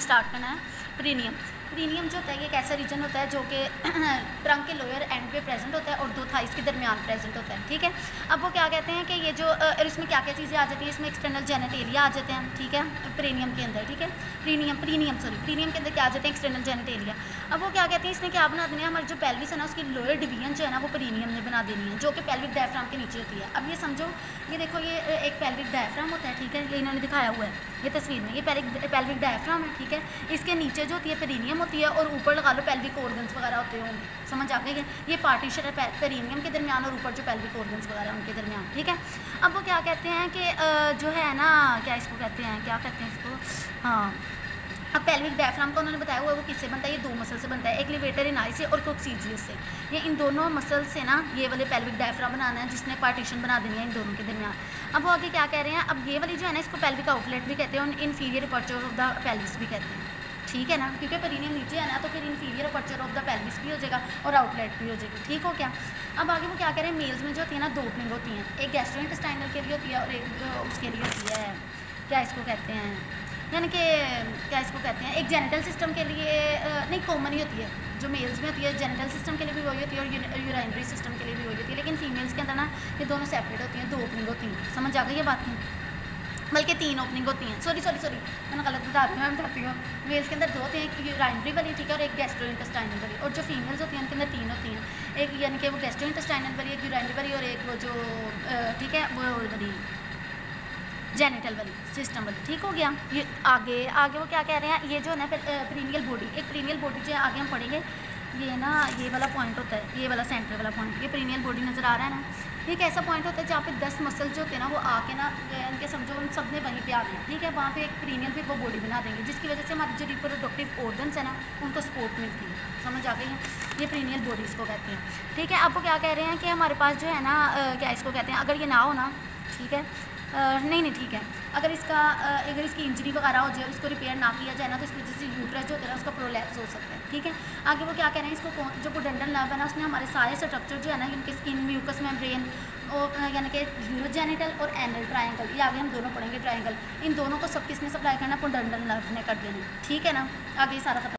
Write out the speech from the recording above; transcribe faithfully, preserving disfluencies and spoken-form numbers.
Start करना है प्रीनियम। प्रीनियम जो होता है ये एक ऐसा रीजन होता है जो कि ट्रंक के लोअर एंड पे प्रेजेंट होता है और दो थाइस के दरमियान प्रेजेंट होता है, ठीक है। अब वो क्या कहते हैं कि ये जो और इसमें क्या क्या चीज़ें आ जाती हैं, इसमें एक्सटर्नल जेनिटेलिया आ जाते हैं, ठीक है, प्रीनियम के अंदर, ठीक है। प्रीनियम प्रीनियम सॉरी प्रीनियम के अंदर क्या आ जाते हैं, एक्सटर्नल जेनिटेलिया। अब वो क्या कहते हैं, इसने क्या बना देना है, हमारी जो पेल्विस है ना उसकी लोअर डिवीजन जो है ना वो प्रीनियम ने बना देनी है, जो कि पेल्विक डायफ्राम के नीचे होती है। अब ये समझो, ये देखो ये एक पेल्विक डायफ्राम होता है, ठीक है, ये इन्होंने दिखाया हुआ है ये तस्वीर में, ये पेल्विक डायफ्राम है, ठीक है। इसके नीचे जो होती है पेरिनियम होती है और ऊपर लगा लो पेल्विक ऑर्गन्स वगैरह होते होंगे, समझ आ गई है। ये पार्टीशन है पेरिनियम के दरमियान और ऊपर जो पेल्विक ऑर्गन्स वगैरह उनके दरमियान, ठीक है। अब वो क्या कहते हैं कि जो है ना, क्या इसको कहते हैं, क्या कहते हैं इसको, हाँ, अब पेल्विक डायफ्राम का उन्होंने बताया हुआ है वो किससे बनता है, ये दो मसल से बनता है, एक लिवेटर इनाई से और कोक्सीजियस से। ये इन दोनों मसल से ना ये वाले पेल्विक डायफ्राम बनाना है जिसने पार्टीशन बना देनी है इन दोनों के दरमियान। अब वो आगे क्या कह रहे हैं, अब ये वाली जो है ना इसको पेल्विक आउटलेट भी कहते हैं और inferior aperture of the pelvis भी कहते हैं, ठीक है ना, क्योंकि पेरिनियम नीचे है ना तो फिर inferior aperture of the pelvis भी हो जाएगा और आउटलेट भी हो जाएगी, ठीक हो क्या। अब आगे वो क्या कह रहे हैं, मेल्स में जो होती है ना दो ओपनिंग होती हैं, एक गैस्ट्रोइंटेस्टाइनल के लिए होती है और एक उसके लिए होती है, क्या इसको कहते हैं, यानी कि क्या इसको कहते हैं, एक जेनिटल सिस्टम के लिए नहीं कॉमन ही होती है, जो मेल्स में होती है जेनिटल सिस्टम के लिए भी वही होती है और यूराइनरी सिस्टम के लिए भी वही होती है, लेकिन फीमेल्स के अंदर ना ये दोनों सेपरेट होती हैं, दो ओपनिंग होती हैं, समझ आ गई ये बात नहीं, बल्कि तीन ओपनिंग होती हैं, सॉरी सॉरी सॉरी मैंने गलत बताती हूँ, मैं बताती हूँ। मेल्स के अंदर दो होती हैं, एक यूराइनरी वाली, ठीक है, और एक गैस्ट्रोइंटेस्टाइनल वाली, और जो फीमेल्स होती हैं उनके अंदर तीन होती हैं, एक यानी कि वो गैस्ट्रोइंटेस्टाइनल वाली, एक यूराइनरी वाली और एक वो जो ठीक है वो वाली जेनिटल वाली सिस्टम वाली, ठीक हो गया। ये आगे आगे वो क्या कह रहे हैं, ये जो है ना प्रीनियल बॉडी, एक प्रीनियल बॉडी जो है आगे हम पढ़ेंगे, ये ना ये वाला पॉइंट होता है, ये वाला सेंटर वाला पॉइंट, ये प्रीनियल बॉडी नज़र आ रहा है ना, ये एक ऐसा पॉइंट होता है जहाँ पे दस मसल जो होते हैं ना वो आके ना इनके समझो उन सब ने वहीं पे आ गए, ठीक है, वहाँ पे एक प्रीनियल पे वो बॉडी बना देंगे जिसकी वजह से हमारी जो रिप्रोडक्टिव ऑर्गन्स है ना उनको सपोर्ट मिलती है, समझ आ गई है। ये प्रीनियल बॉडी इसको कहते हैं, ठीक है। अब वो क्या कह रहे हैं कि हमारे पास जो है ना क्या इसको कहते हैं, अगर ये ना हो ना, ठीक है, Uh, नहीं नहीं ठीक है, अगर इसका uh, अगर इसकी इंजरी वगैरह हो जाए और इसको रिपेयर ना किया जाए ना तो इसकी वजह से यूट्रस जो होता है ना उसका प्रोलैप्स हो सकता है, ठीक है। आगे वो क्या कह रहे हैं, इसको जो पोडेंटल नर्व है ना उसने हमारे सारे स्ट्रक्चर जो है ना इनके स्किन, म्यूकस मेम्ब्रेन और यानी कि यूरोजेनिटल और एनल ट्रायंगल, ये आगे हम दोनों पढ़ेंगे ट्रायंगल, इन दोनों को सब किसने सप्लाई करना, पोडेंटल नर्व ने कर देना, ठीक है ना। आगे सारा